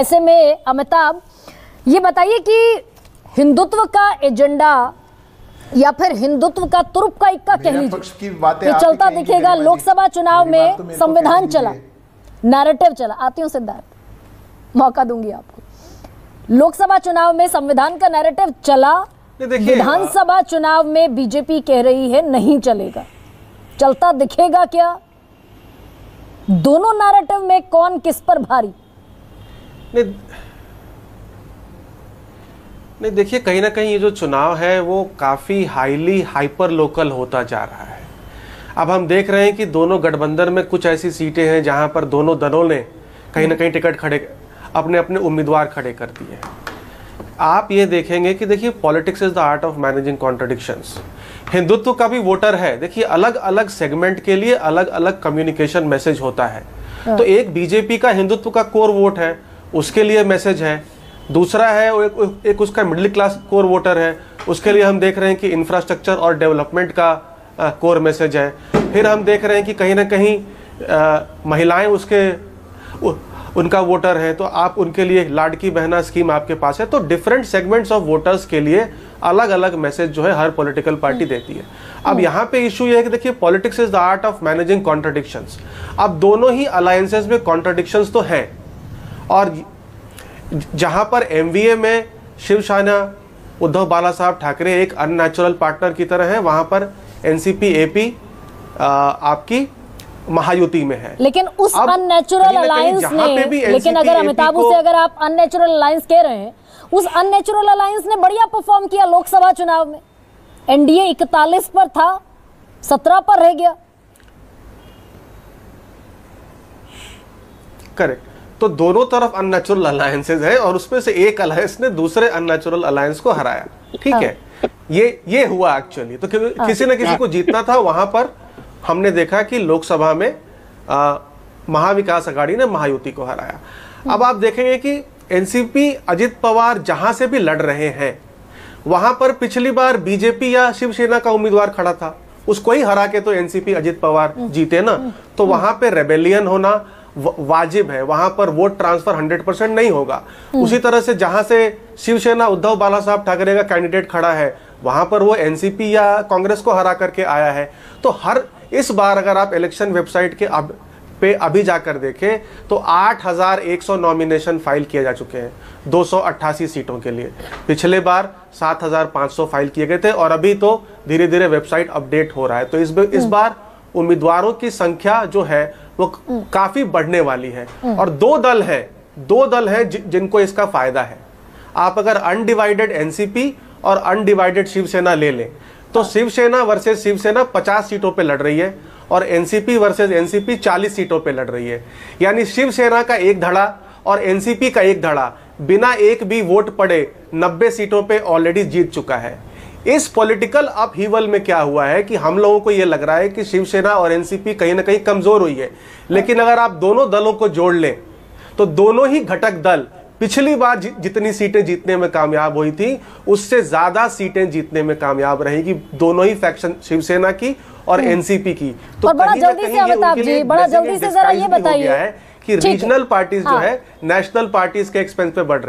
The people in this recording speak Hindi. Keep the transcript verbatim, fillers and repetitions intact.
ऐसे में अमिताभ, ये बताइए कि हिंदुत्व का एजेंडा या फिर हिंदुत्व का तुरुप का इक्का कह लीजिए ये चलता दिखेगा। लोकसभा चुनाव में तो संविधान चला, नैरेटिव चला। आती हूँ सिद्धार्थ, मौका दूंगी आपको। लोकसभा चुनाव में संविधान का नैरेटिव चला, विधानसभा चुनाव में बीजेपी कह रही है नहीं चलेगा। चलता दिखेगा क्या? दोनों नैरेटिव में कौन किस पर भारी? नहीं नहीं देखिए, कहीं ना कहीं ये जो चुनाव है वो काफ़ी हाईली हाइपर लोकल होता जा रहा है। अब हम देख रहे हैं कि दोनों गठबंधन में कुछ ऐसी सीटें हैं जहां पर दोनों दलों ने कहीं ना कहीं टिकट खड़े अपने अपने उम्मीदवार खड़े कर दिए। आप ये देखेंगे कि देखिए, politics is the art of managing contradictions. Hindutva का भी वोटर है, देखिए अलग अलग सेगमेंट के लिए अलग अलग कम्युनिकेशन मैसेज होता है। तो एक बीजेपी का हिंदुत्व का कोर वोट है, उसके लिए मैसेज है। दूसरा है एक, एक उसका मिडिल क्लास कोर वोटर है, उसके लिए हम देख रहे हैं कि इंफ्रास्ट्रक्चर और डेवलपमेंट का आ, कोर मैसेज है। फिर हम देख रहे हैं कि कहीं ना कहीं आ, महिलाएं उसके उ, उनका वोटर है, तो आप उनके लिए लाडकी बहना स्कीम आपके पास है। तो डिफरेंट सेगमेंट्स ऑफ वोटर्स के लिए अलग अलग मैसेज जो है हर पॉलिटिकल पार्टी देती है। अब यहाँ पे इशू ये है कि देखिए, politics is the art of managing contradictions. अब दोनों ही अलायंसेस में कॉन्ट्रडिक्शंस तो हैं, और जहां पर एमवीए में शिवसेना उद्धव बाला साहब ठाकरे एक अननेचुरल पार्टनर की तरह है, वहां पर एनसीपी एपी आपकी महायुति में है। लेकिन उस अननेचुरल अलायंस ने, लेकिन अगर अमिताभ से अगर आप अननेचुरल अलायंस कह रहे हैं, उस अननेचुरल अलायंस ने बढ़िया परफॉर्म किया लोकसभा चुनाव में। एनडीए इकतालीस पर था, सत्रह पर रह गया। करेक्ट। तो दोनों तरफ अननेचुरल अलायंसेज है, और उसमें से एक अलायंस ने दूसरे अननेचुरल अलायंस को हराया। ठीक है, ये ये हुआ एक्चुअली। तो किसी न किसी को जीतना था। वहां पर हमने देखा कि लोकसभा में आ, महाविकास अघाड़ी ने महायुति को हराया। अब आप देखेंगे कि एनसीपी अजित पवार जहां से भी लड़ रहे हैं, वहां पर पिछली बार बीजेपी या शिवसेना का उम्मीदवार खड़ा था, उसको ही हरा के तो एनसीपी अजित पवार जीते ना। तो वहां पे रेबेलियन होना वाजिब है, वहां पर वोट ट्रांसफर हंड्रेड परसेंट नहीं होगा। उसी तरह से जहां से शिवसेना उद्धव बाला साहब ठाकरे का कैंडिडेट खड़ा है, वहां पर वो एनसीपी या कांग्रेस को हरा करके आया है। तो हर इस बार अगर आप इलेक्शन वेबसाइट के अब पे अभी जाकर देखें तो आठ हज़ार एक सौ नॉमिनेशन फाइल किए जा चुके हैं दो सौ अट्ठासी सीटों के लिए। पिछले बार सात हज़ार पाँच सौ फाइल किए गए थे, और अभी तो धीरे धीरे वेबसाइट अपडेट हो रहा है। तो इस इस बार उम्मीदवारों की संख्या जो है वो काफी बढ़ने वाली है। और दो दल है दो दल हैं जिनको इसका फायदा है। आप अगर अनडिवाइडेड एनसीपी और अनडिवाइडेड शिवसेना ले लें, तो शिवसेना वर्सेस शिवसेना पचास सीटों पे लड़ रही है, और एनसीपी वर्सेस एनसीपी चालीस सीटों पे लड़ रही है। यानी शिवसेना का एक धड़ा और एनसीपी का एक धड़ा बिना एक भी वोट पड़े नब्बे सीटों पे ऑलरेडी जीत चुका है। इस पॉलिटिकल अपहीवल में क्या हुआ है कि हम लोगों को यह लग रहा है कि शिवसेना और एनसीपी कहीं ना कहीं कमजोर हुई है। लेकिन अगर आप दोनों दलों को जोड़ लें तो दोनों ही घटक दल पिछली बार जि, जितनी सीटें जीतने में कामयाब हुई थी, उससे ज्यादा सीटें जीतने में कामयाब रहेगी दोनों ही फैक्शन, शिवसेना की और एनसीपी की। तो और बड़ा जल्दी से अमिताभ जी, बड़ा जल्दी से जरा ये बताइए कि रीजनल पार्टीज जो है नेशनल पार्टीज के एक्सपेंस पे बढ़ रही है।